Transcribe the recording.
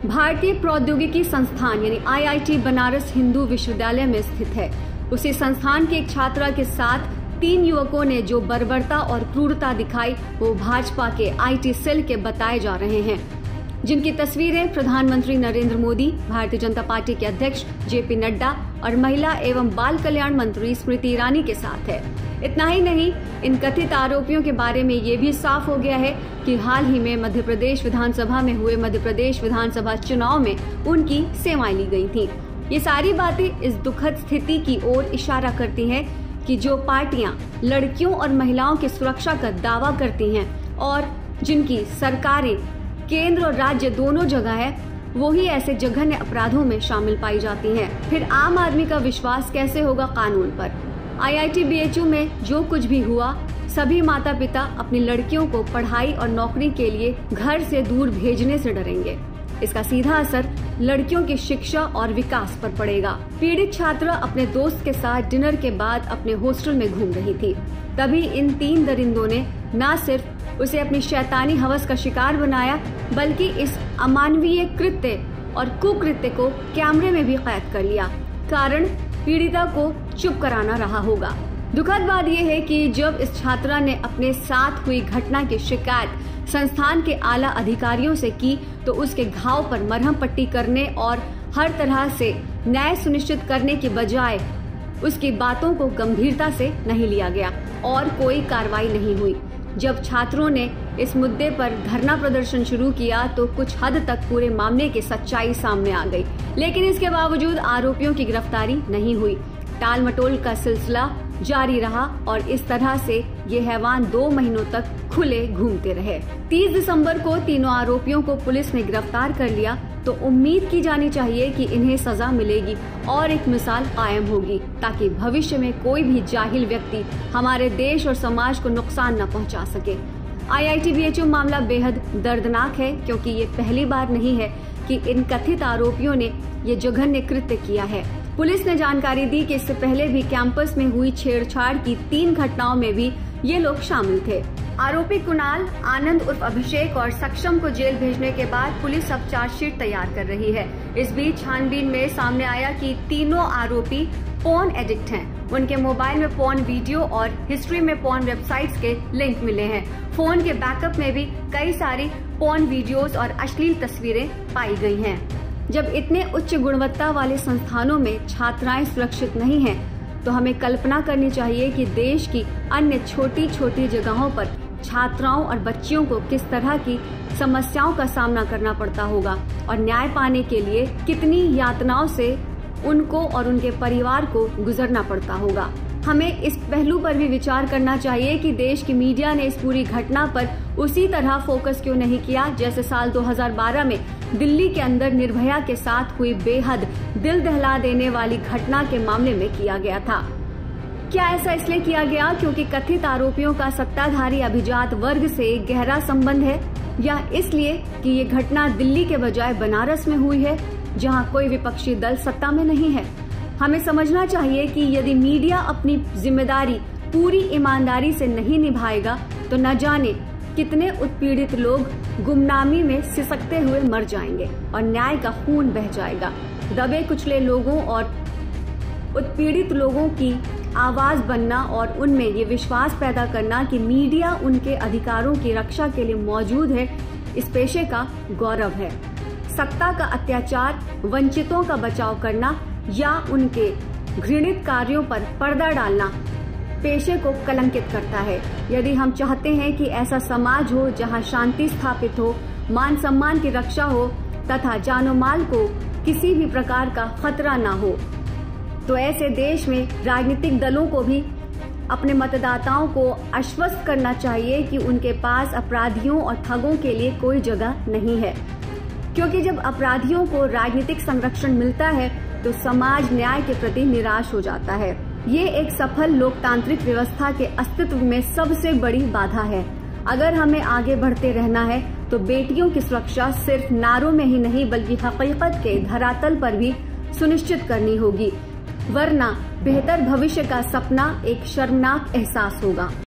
भारतीय प्रौद्योगिकी संस्थान यानी IIT बनारस हिंदू विश्वविद्यालय में स्थित है। उसी संस्थान के एक छात्रा के साथ 3 युवकों ने जो बर्बरता और क्रूरता दिखाई वो भाजपा के IT सेल के बताए जा रहे हैं, जिनकी तस्वीरें प्रधानमंत्री नरेंद्र मोदी, भारतीय जनता पार्टी के अध्यक्ष JP नड्डा और महिला एवं बाल कल्याण मंत्री स्मृति ईरानी के साथ है। इतना ही नहीं, इन कथित आरोपियों के बारे में ये भी साफ हो गया है कि हाल ही में मध्य प्रदेश विधानसभा में हुए मध्य प्रदेश विधानसभा चुनाव में उनकी सेवाएं ली गई थी। ये सारी बातें इस दुखद स्थिति की ओर इशारा करती हैं कि जो पार्टियां लड़कियों और महिलाओं की सुरक्षा का दावा करती हैं और जिनकी सरकारें केंद्र और राज्य दोनों जगह है, वो ही ऐसे जघन्य अपराधों में शामिल पाई जाती हैं। फिर आम आदमी का विश्वास कैसे होगा कानून पर? IIT BHU में जो कुछ भी हुआ, सभी माता पिता अपनी लड़कियों को पढ़ाई और नौकरी के लिए घर से दूर भेजने से डरेंगे। इसका सीधा असर लड़कियों की शिक्षा और विकास पर पड़ेगा। पीड़ित छात्रा अपने दोस्त के साथ डिनर के बाद अपने हॉस्टल में घूम रही थी, तभी इन 3 दरिंदों ने न सिर्फ उसे अपनी शैतानी हवस का शिकार बनाया, बल्कि इस अमानवीय कृत्य और कुकृत्य को कैमरे में भी कैद कर लिया। कारण पीड़िता को चुप कराना रहा होगा। दुखद बात यह है कि जब इस छात्रा ने अपने साथ हुई घटना की शिकायत संस्थान के आला अधिकारियों से की, तो उसके घाव पर मरहम पट्टी करने और हर तरह से न्याय सुनिश्चित करने की बजाय उसकी बातों को गंभीरता से नहीं लिया गया और कोई कार्रवाई नहीं हुई। जब छात्रों ने इस मुद्दे पर धरना प्रदर्शन शुरू किया तो कुछ हद तक पूरे मामले की सच्चाई सामने आ गई, लेकिन इसके बावजूद आरोपियों की गिरफ्तारी नहीं हुई। टाल मटोल का सिलसिला जारी रहा और इस तरह से ये हैवान 2 महीनों तक खुले घूमते रहे। 30 दिसंबर को तीनों आरोपियों को पुलिस ने गिरफ्तार कर लिया, तो उम्मीद की जानी चाहिए कि इन्हें सजा मिलेगी और एक मिसाल कायम होगी, ताकि भविष्य में कोई भी जाहिल व्यक्ति हमारे देश और समाज को नुकसान न पहुंचा सके। IIT BHU मामला बेहद दर्दनाक है, क्योंकि ये पहली बार नहीं है कि इन कथित आरोपियों ने ये जघन्य कृत्य किया है। पुलिस ने जानकारी दी कि इससे पहले भी कैंपस में हुई छेड़छाड़ की 3 घटनाओं में भी ये लोग शामिल थे। आरोपी कुणाल, आनंद उर्फ अभिषेक और सक्षम को जेल भेजने के बाद पुलिस अब चार्जशीट तैयार कर रही है। इस बीच छानबीन में सामने आया कि तीनों आरोपी पोर्न एडिक्ट हैं। उनके मोबाइल में पोर्न वीडियो और हिस्ट्री में पोर्न वेबसाइट्स के लिंक मिले हैं। फोन के बैकअप में भी कई सारी पोर्न वीडियोस और अश्लील तस्वीरें पाई गई हैं। जब इतने उच्च गुणवत्ता वाले संस्थानों में छात्राएं सुरक्षित नहीं हैं, तो हमें कल्पना करनी चाहिए कि देश की अन्य छोटी छोटी जगहों पर छात्राओं और बच्चियों को किस तरह की समस्याओं का सामना करना पड़ता होगा और न्याय पाने के लिए कितनी यातनाओं से उनको और उनके परिवार को गुजरना पड़ता होगा। हमें इस पहलू पर भी विचार करना चाहिए कि देश की मीडिया ने इस पूरी घटना पर उसी तरह फोकस क्यों नहीं किया जैसे साल 2012 में दिल्ली के अंदर निर्भया के साथ हुई बेहद दिल दहला देने वाली घटना के मामले में किया गया था। क्या ऐसा इसलिए किया गया क्योंकि कथित आरोपियों का सत्ताधारी अभिजात वर्ग से गहरा संबंध है, या इसलिए कि ये घटना दिल्ली के बजाय बनारस में हुई है, जहां कोई विपक्षी दल सत्ता में नहीं है? हमें समझना चाहिए कि यदि मीडिया अपनी जिम्मेदारी पूरी ईमानदारी से नहीं निभाएगा, तो न जाने कितने उत्पीड़ित लोग गुमनामी में सिसकते हुए मर जाएंगे और न्याय का खून बह जाएगा। दबे कुचले लोगों और उत्पीड़ित लोगों की आवाज बनना और उनमें ये विश्वास पैदा करना कि मीडिया उनके अधिकारों की रक्षा के लिए मौजूद है, इस पेशे का गौरव है। सत्ता का अत्याचार, वंचितों का बचाव करना या उनके घृणित कार्यों पर पर्दा डालना पेशे को कलंकित करता है। यदि हम चाहते हैं कि ऐसा समाज हो जहां शांति स्थापित हो, मान सम्मान की रक्षा हो तथा जानो माल को किसी भी प्रकार का खतरा न हो, तो ऐसे देश में राजनीतिक दलों को भी अपने मतदाताओं को आश्वस्त करना चाहिए कि उनके पास अपराधियों और ठगों के लिए कोई जगह नहीं है, क्योंकि जब अपराधियों को राजनीतिक संरक्षण मिलता है तो समाज न्याय के प्रति निराश हो जाता है। ये एक सफल लोकतांत्रिक व्यवस्था के अस्तित्व में सबसे बड़ी बाधा है। अगर हमें आगे बढ़ते रहना है तो बेटियों की सुरक्षा सिर्फ नारों में ही नहीं बल्कि हकीकत के धरातल पर भी सुनिश्चित करनी होगी, वरना बेहतर भविष्य का सपना एक शर्मनाक एहसास होगा।